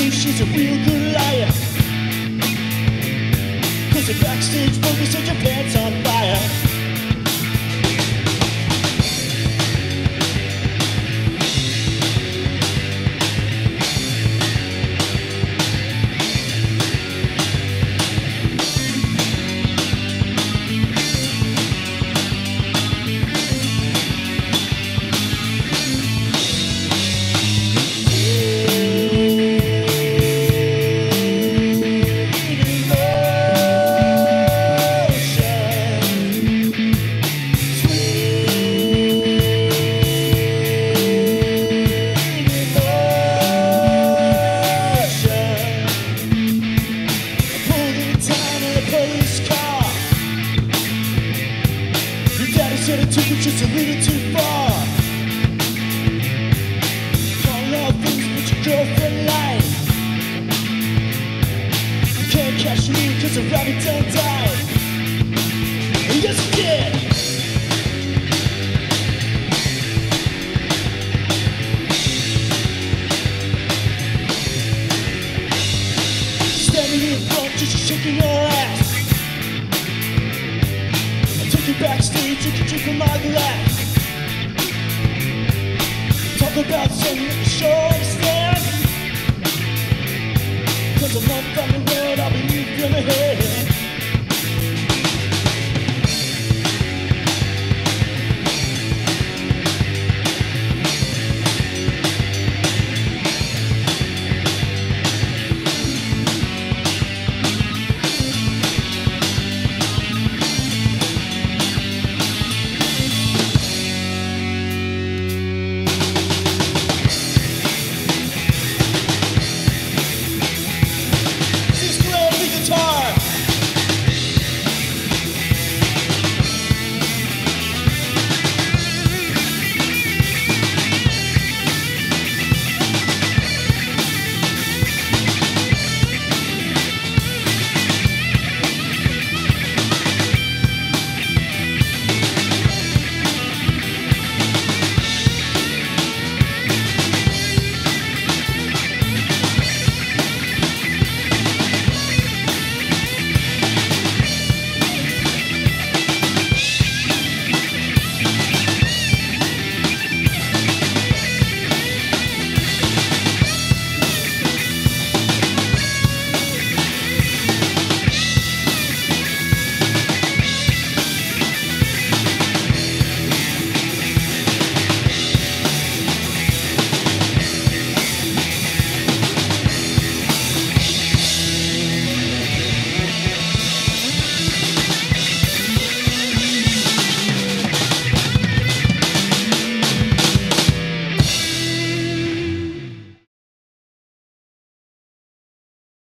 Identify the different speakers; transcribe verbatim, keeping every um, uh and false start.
Speaker 1: you she's a real good liar. Cause the backstage movie set your pants on fire. Said it took you just a little too far. Calling all things but your girlfriend lied. You can't catch me cause the rabbit done died. Yes it did. Standing in front just shaking your ass. Backstage, you can drink from my glass. Talk about something that you sure understand. Cause I'm not from the world, I'll be leaving ahead.